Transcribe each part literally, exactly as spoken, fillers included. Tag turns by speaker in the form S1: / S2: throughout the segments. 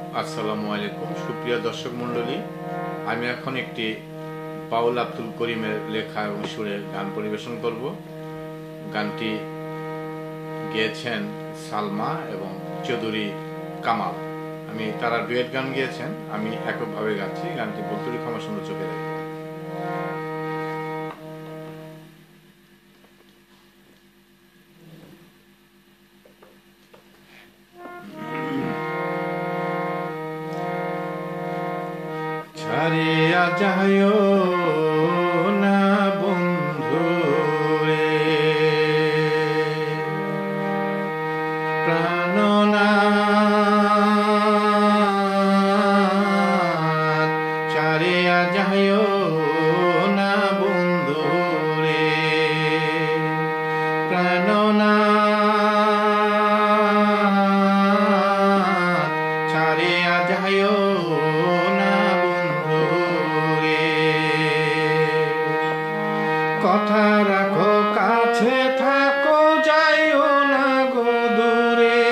S1: আসসালামু আলাইকুম সুপ্রিয় দর্শক মণ্ডলী, আমি এখন একটি বাউল আব্দুল করিমের লেখা এবং সুরে গান পরিবেশন করব। গানটি গেয়েছেন সালমা এবং চৌধুরী কামাল। আমি তারা ডুয়েট গান গিয়েছেন, আমি এককভাবে গাচ্ছি। গানটি বলতুরি ক্ষমা সুন্দর চোখে রাখি। ছাড়িয়া যাইও না বন্ধু রে, প্রাণনাথ ছাড়িয়া যাইও না বন্ধু রে, প্রাণনাথ ছাড়িয়া যাইও কথা রাখো, কাছে থাকো, যাইও না গো দূরে।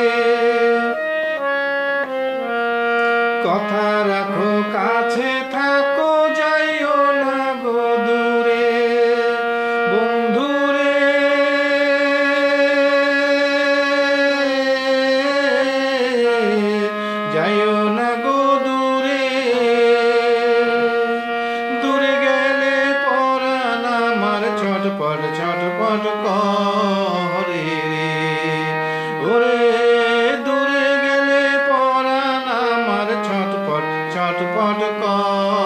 S1: কথা রাখো, কাছে থাকো, যাইও না গো দূরে বন্ধুরে। যাইও না গো দূরে, দূরে গেলে পরাণ আমার ছটপট ছটপট করে রে। ওরে দূরে গেলে পরাণ আমার ছটপট ছটপট করে।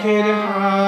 S1: চোখের হাত